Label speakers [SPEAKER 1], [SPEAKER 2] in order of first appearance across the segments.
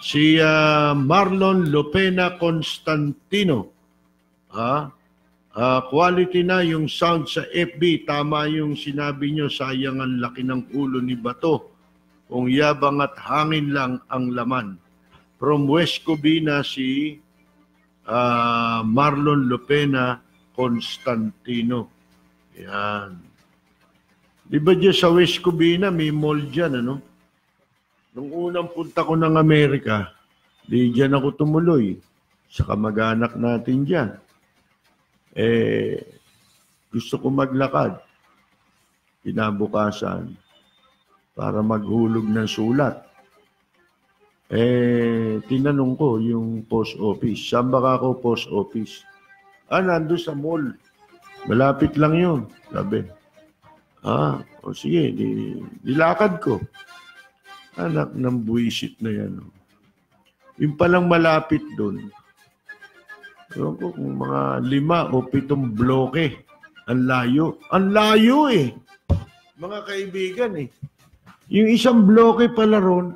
[SPEAKER 1] Si Marlon Lopena Constantino. Quality na yung sound sa FB. Tama yung sinabi nyo, sayang ang laki ng ulo ni Bato. Kung yabang at hangin lang ang laman. From West Covina si Marlon Lopena Constantino. Yan. Di ba dyan sa West Covina, may mall dyan, ano? Nung unang punta ko ng Amerika, di dyan ako tumuloy. Sa kamag-anak natin dyan. Gusto ko maglakad. Kinabukasan para maghulog ng sulat. Tinanong ko yung post office. Saan ba ako post office? Nandun sa mall. Malapit lang yun. Sabi. Sige, dilakad ko. Anak ng buwisit na yan. Yung palang malapit doon. Ewan ko kung mga 5 o 7 bloke. Ang layo. Ang layo mga kaibigan Yung isang bloke pala ron,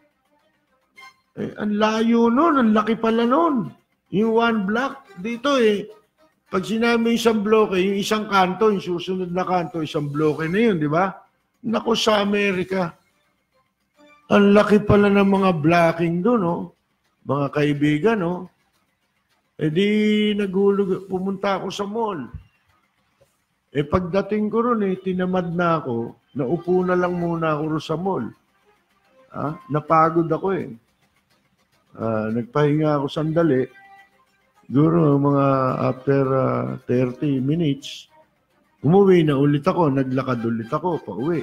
[SPEAKER 1] ang layo nun, ang laki pala nun. Yung one block dito pag sinabi isang bloke, yung isang kanto, yung susunod na kanto, isang bloke na yun, di ba? Naku, sa Amerika, ang laki pala ng mga blocking doon, mga kaibigan, di naghulog, pumunta ako sa mall. Pagdating ko ron, tinamad na ako, naupo na lang muna ako sa mall. Napagod ako Nagpahinga ako sandali. Siguro mga after 30 minutes, umuwi na ulit ako, naglakad ulit ako, pauwi.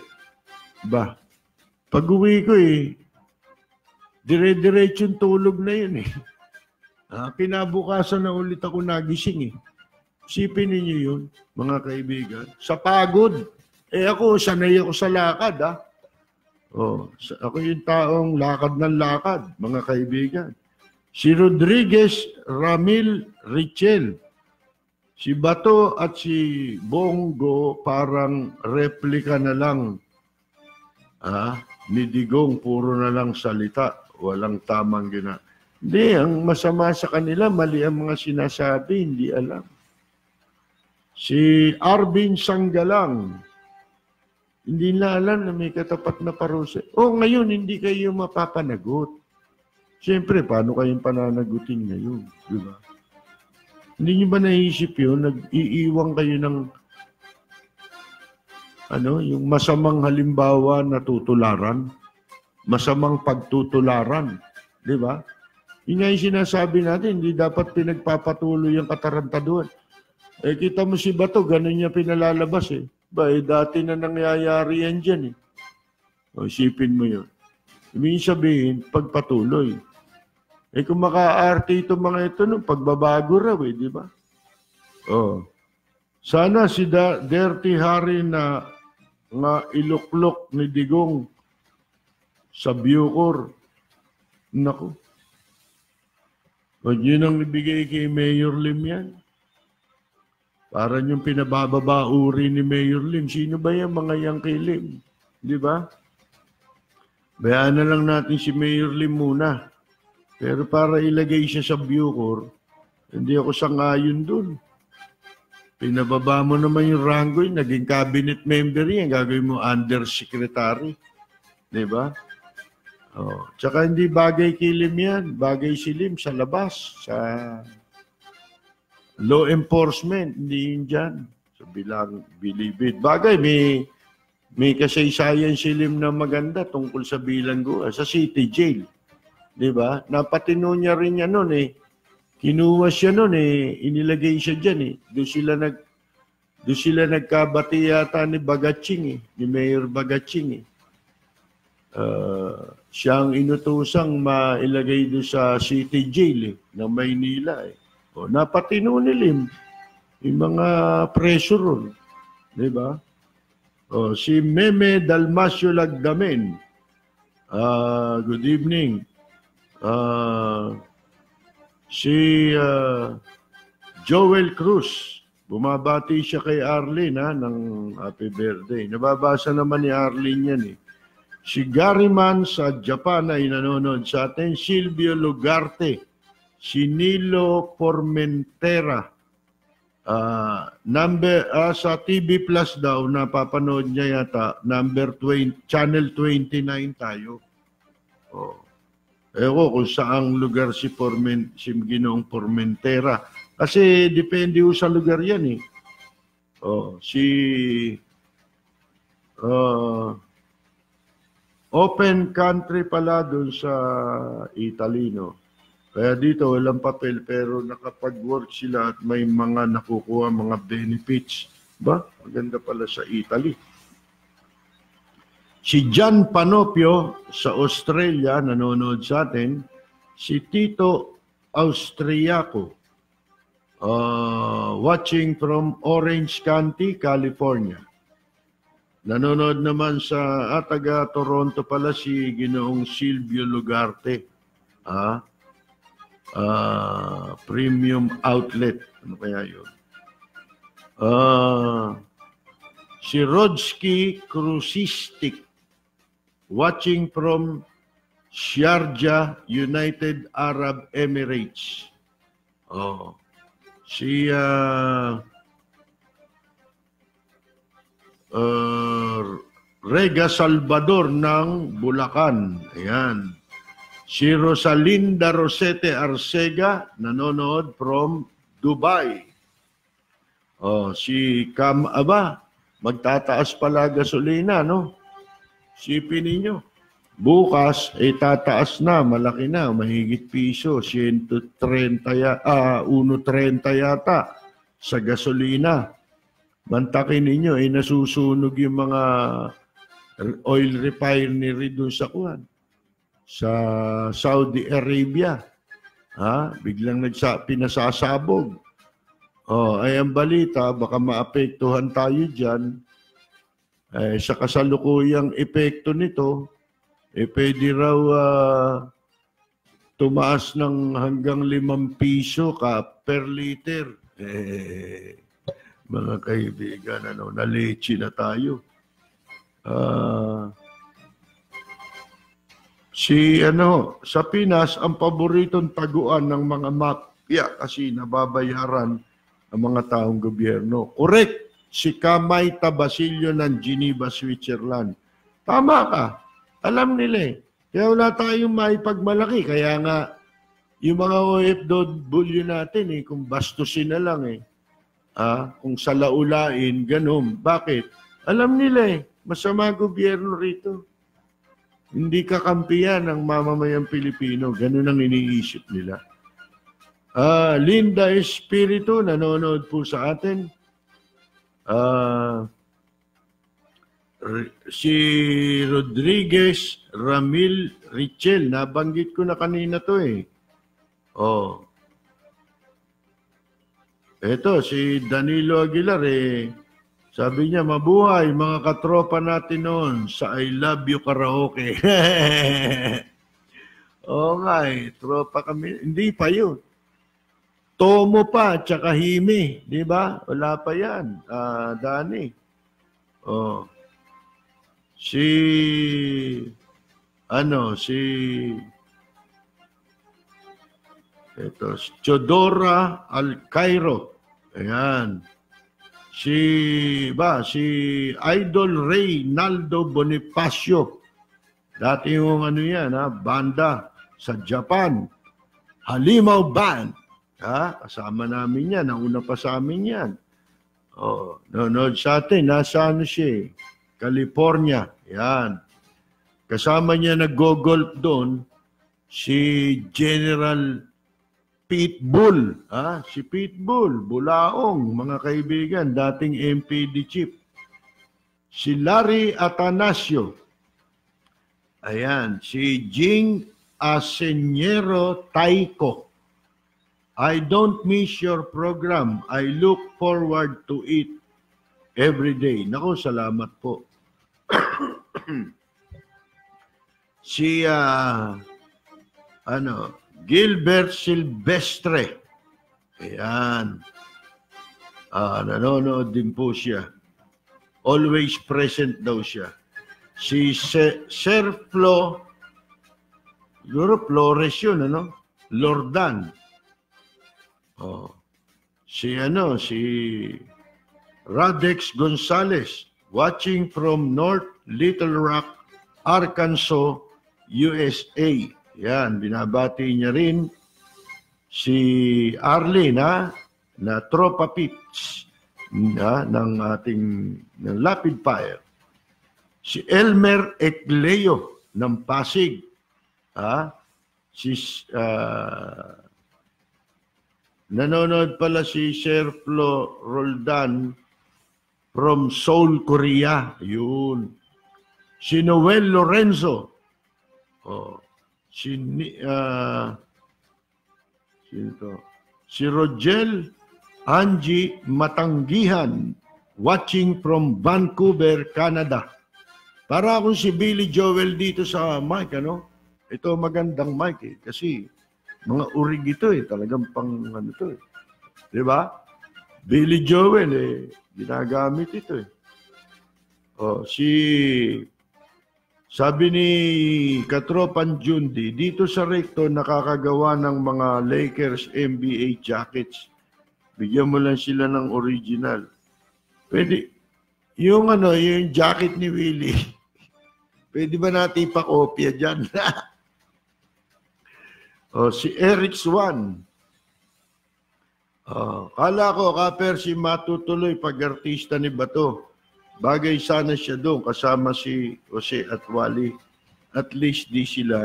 [SPEAKER 1] Pag uwi ko dire-diretsong tulog na yun Kinabukasan na ulit ako nagising Isipin ninyo yun, mga kaibigan. Sa pagod. Ako, sanay ako sa lakad ako yung taong lakad ng lakad, mga kaibigan. Si Rodriguez Ramil Richel. Si Bato at si Bongo parang replika na lang. Ni Digong, puro na lang salita. Walang tamang gina. Hindi, ang masama sa kanila, mali ang mga sinasabi, hindi alam. Si Arvin Sanggalang, hindi na alam na may katapat na parusa. Ngayon, hindi kayo mapapanagot. Siyempre, paano kayong pananagutin ngayon? Diba? Hindi nyo ba naisip yun? Nag-iiwang kayo ng yung masamang halimbawa na tutularan, masamang pagtutularan. Diba? Yun nga yung sinasabi natin, hindi dapat pinagpapatuloy ang katarantaduhan. Kita mo si Bato, ganun niya pinalalabas dati na nangyayari yan dyan isipin mo yun. Ibig sabihin, pagpatuloy. Kung maka-arte itong mga ito, pagbabago raw di ba? Sana si Dirty Harry na iluklok ni Digong sa Bucor. Naku. Huwag yun ang ibigay kay Mayor Lim yan. Parang yung pinababauri ni Mayor Lim. Sino ba yan mga yang kay Lim? Di ba? Bayaan na lang natin si Mayor Lim muna. Pero para ilagay siya sa Bucor, hindi ako sangayon dun. Pinababa mo naman yung rango, naging cabinet member yan. Gagawin mo undersecretary. Di ba? Tsaka hindi bagay kay Lim yan. Bagay si Lim sa labas, sa law enforcement, hindi yun dyan. So, bilang bilibid. Bagay, may kasaysayan si Lim na maganda tungkol sa bilanggo sa city jail. Diba? Napatino niya rin yan nun Kinuha siya nun inilagay siya dyan Doon sila nagkabati yata ni Bagaching ni Mayor Bagaching Siya ang inutosang mailagay doon sa city jail ng Maynila napatino ni Lim yung mga preso ron. Diba? Si Meme Dalmasio Lagdamen. Good evening. Si Joel Cruz. Bumabati siya kay Arlene ng happy birthday. Nababasa naman ni Arlene yan Si Gariman sa Japan ay nanonood sa atin. Silvio Lugarte. Si Nilo Formentera. Sa TV Plus daw, napapanood niya yata, channel 29 tayo. Oh. Ewan kung saang lugar si Ginoong Formentera. Kasi depende sa lugar yan eh. Oh, open country pala doon sa Italy, no? Kaya dito walang papel pero nakapag-work sila at may mga nakukuha, mga benefits. Ba? Maganda pala sa Italy. Si John Panopio sa Australia, nanonood sa atin. Si Tito Austriaco, watching from Orange County, California. Nanonood naman sa taga Toronto pala si Ginoong Silvio Lugarte. Premium outlet. Ano kaya yun? Si Rodsky Krusistik, watching from Sharjah, United Arab Emirates. Si Rega Salvador ng Bulacan. Ayan. Si Rosalinda Rosete Arcega, nanonood from Dubai. Si Cam Aba, magtataas pala gasolina, no? Sipin ninyo. Bukas, tataas na, malaki na, mahigit piso, 130 yata sa gasolina. Mantakin ninyo, nasusunog yung mga oil refinery doon sa kuwan. Sa Saudi Arabia. Biglang pinasasabog. Ay ang balita, baka maapektuhan tayo dyan. Sa kasalukuyang epekto nito, pwede raw tumaas ng hanggang 5 piso per liter. Mga kaibigan, nalechi na tayo. Sa Pinas, ang paboritong taguan ng mga mafia kasi nababayaran ang mga taong gobyerno. Correct, si Kamay Tabasilio ng Geneva, Switzerland. Tama ka, alam nila eh. Kaya wala tayong maipagmalaki. Kaya nga, yung mga OFW natin kung bastusin na lang kung salaulain, ganun. Bakit? Alam nila masama gobyerno rito. Hindi kakampiyan ng mamamayang Pilipino. Ganun ang iniisip nila. Linda Espiritu, nanonood po sa atin. Si Rodriguez Ramil Richel, nabanggit ko na kanina to Ito, si Danilo Aguilar sabi niya, mabuhay mga katropa natin noon sa I Love You Karaoke. Oo nga tropa kami. Hindi pa yun. Tomo pa, tsaka Himi. Di ba? Wala pa yan. Dani. Chodora Alcairo. Ayan. Si Idol Reynaldo Bonifacio. Dati yung banda sa Japan. Halimaw Band. Kasama namin yan. Nauna pa sa amin yan. Nanonood sa atin. Nasa siya? California. Yan. Kasama niya nag-golf doon si General Pitbull. Si Pitbull, Bulaong, mga kaibigan, dating MPD chief. Si Larry Atanasio. Ayan, si Jing Asenyero Taiko. I don't miss your program. I look forward to it every day. Naku, salamat po. Si Gilbert Silvestre. Ayan. Nanonood din po siya. Always present daw siya. Si Sir Flo, siguro Flores yun, ano? Lordan. Oh. Si Radex Gonzalez, watching from North Little Rock, Arkansas, USA. Yan, binabati niya rin si Arlene, na Tropa Pits ng ating ng Lapid Fire. Si Elmer Ecleo ng Pasig. Nanonood pala si Sir Flo Roldan from Seoul, Korea. Yun. Si Noel Lorenzo. Si Rogel Angie Matanggihan, watching from Vancouver, Canada. Para akong si Billy Joel dito sa mic, ano? Ito magandang mic eh, kasi mga urig ito eh, talagang pang ano to eh. Di ba? Billy Joel eh, ginagamit ito eh. Sabi ni Katropan Jundi, dito sa Recto nakakagawa ng mga Lakers NBA jackets. Bigyan mo lang sila ng original. Pwede, yung jacket ni Willie, pwede ba natin ipakopya dyan? Si Eric Swan. Kala ko, Kaper, si matutuloy pag-artista ni Bato. Bagay sana siya doon kasama si Jose at Wally. At least di sila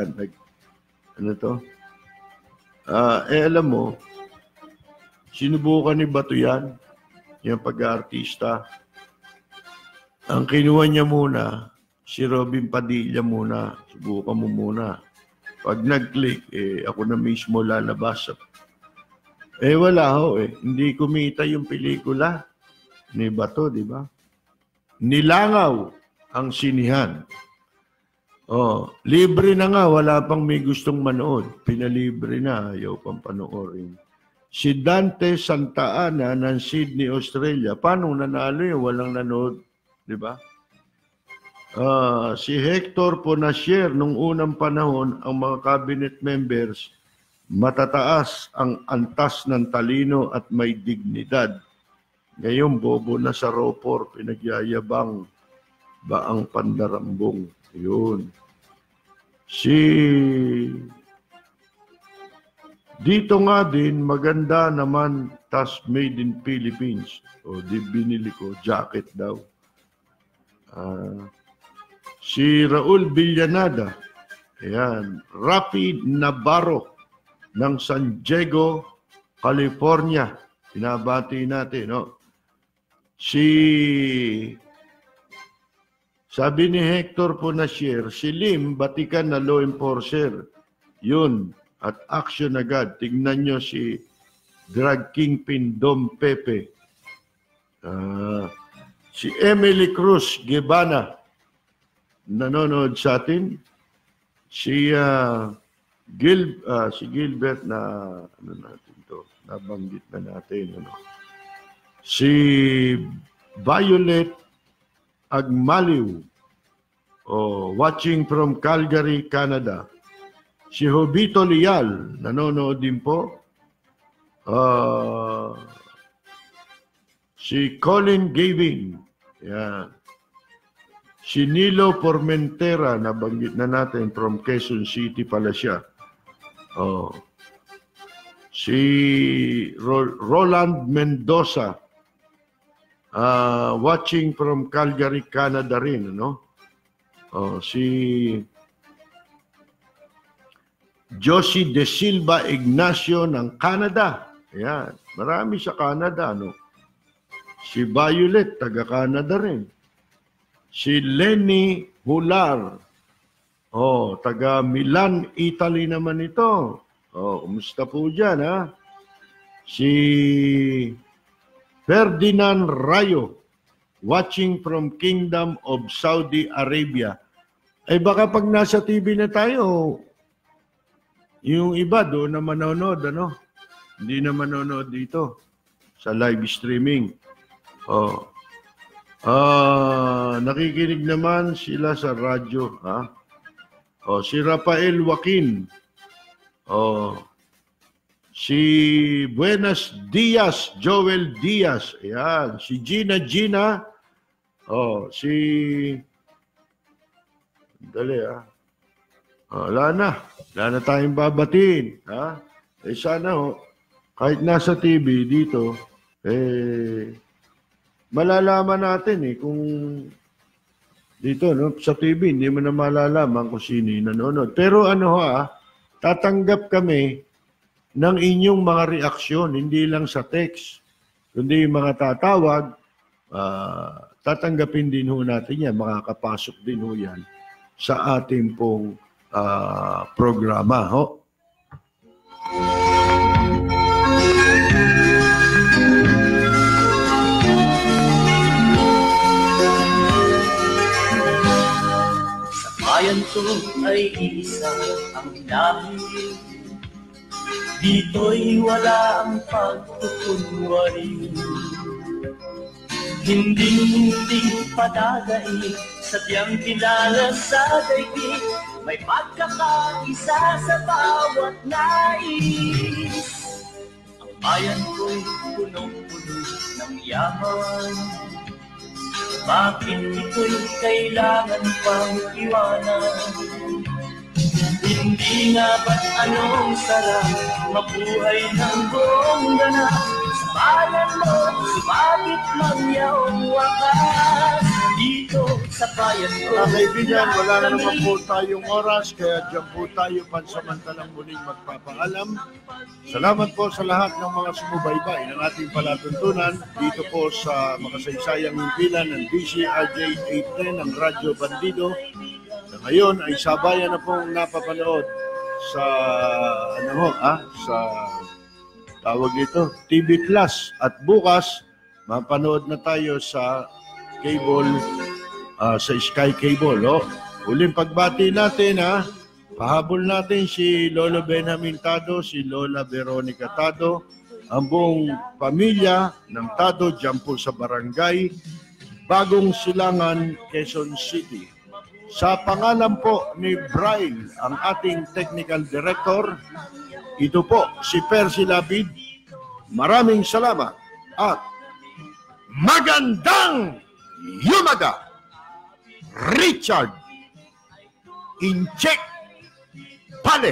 [SPEAKER 1] alam mo, sinubukan ni Bato yan, yung pag-artista. Ang kinuha niya muna, si Robin Padilla muna. Subukan mo muna. Pag nag-click, ako na mismo lalabas. Wala ho eh. Hindi kumita yung pelikula ni Bato, di ba? Nilangaw ang sinihan. Libre na nga, wala pang may gustong manood. Pinalibre na, ayaw pang panoorin. Si Dante Santa Ana ng Sydney, Australia. Paano nanalo yun? Walang nanood, di ba? Si Hector Ponasier, nung unang panahon, ang mga cabinet members, matataas ang antas ng talino at may dignidad. Ngayon, bobo na sa ropor, pinagyayabang ba ang pandarambong? Yun. Dito nga din, maganda naman, tas made in Philippines. Di binili ko, jacket daw. Si Raul Villanada, ayan, Rafi Navarro ng San Diego, California. Pinabati natin, no? Sabi ni Hector Ponasier, si Lim, batikan na law enforcer. Yun, at action agad. Tignan nyo si drug kingpin Dom Pepe. Si Emily Cruz Gebana, nanonood sa atin. Si Gilbert na nabanggit na natin. Si Violet Agmaliw, watching from Calgary, Canada. Si Jovito Lial, nanonood din po. Si Colin Gavin, yan. Si Nilo Formentera, nabanggit na natin, from Quezon City pala siya. Si Roland Mendoza, watching from Calgary, Canada rin. Si Josie De Silva Ignacio ng Canada. Ayan, marami sa Canada. Si Violet, taga-Canada rin. Si Lenny Hular. Taga Milan, Italy naman ito. Kumusta po dyan, ha? Si Ferdinand Rayo, watching from Kingdom of Saudi Arabia. Baka pag nasa TV na tayo, yung iba doon na manonood, Hindi na manonood dito sa live streaming. Nakikinig naman sila sa radyo. Ha? Si Rafael Joaquin. Si Buenos Dias, Joel Diaz. Ayan. Si Gina. Si... Dali, wala na tayong babatiin. Ha? Sana, kahit nasa TV dito, malalaman natin kung dito, sa TV, hindi mo na malalaman kung sino yung nanonood. Pero tatanggap kami ng inyong mga reaksyon, hindi lang sa text. Kundi yung mga tatawag, tatanggapin din ho natin yan, makakapasok din ho yan sa ating pong programa.
[SPEAKER 2] Bayan ko ay isa ang lahi, dito'y wala ang pagkukunwari. Hindi padadai, sadyang kilala sa daigdig, may pagkakaisa sa bawat nais. Ang bayan ko'y punong-puno ng yaman, bakit ito'y kailangan pang iwanan? Hindi nga ba't anong sarap mabuhay ng buong ganap? Sa bayan mo, sumalit mang yaong wakas. Dito sa bayan ko,
[SPEAKER 1] kaibigan, wala na naman po tayong oras, kaya dyan po tayo pansamantalang muling magpapaalam. Salamat po sa lahat ng mga sumubaybay ng ating palatuntunan dito po sa makasaysayang himpilan ng DZRJ 810 ng Radyo Bandido. Na ngayon ay sabayan na pong napapanood sa sa tawag ito, TV Plus, at bukas mapanood na tayo sa cable, sa Sky Cable. Uling pagbati natin, pahabol natin si Lolo Benjamin Tado, si Lola Veronica Tado, ang buong pamilya ng Tado dyan po sa barangay Bagong Silangan, Quezon City. Sa pangalan po ni Brian, ang ating technical director, ito po si Percy Labid. Maraming salamat at magandang yumaga, Richard Incheck Pale.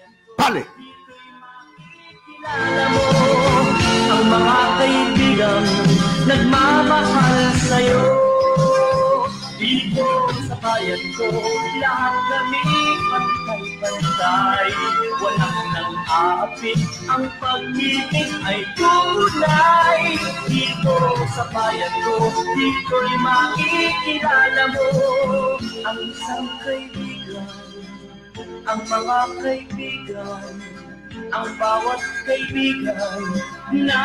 [SPEAKER 2] kilala mo ang mga kaibigan nagmamahal sa'yo. Dito sa bayan ko, lahat kami pantay-pantay. Walang nang-aapit, ang pag-ibig ay tunay. Dito sa bayan ko, dito'y makikilala mo ang isang kaibigan, ang mga kaibigan, ang bawat kaibigan na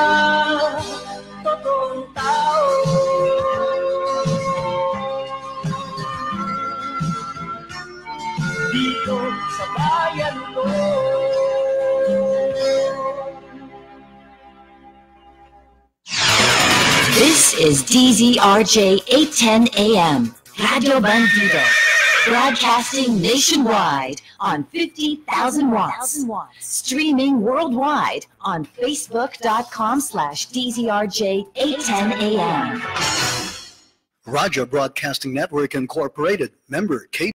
[SPEAKER 2] totoong tao. Dito sa bayan ko.
[SPEAKER 3] This is DZRJ 810 AM, Radio Bandido, broadcasting nationwide on 50,000 watts, streaming worldwide on Facebook.com/DZRJ 810 AM.
[SPEAKER 4] Raja Broadcasting Network Incorporated, member K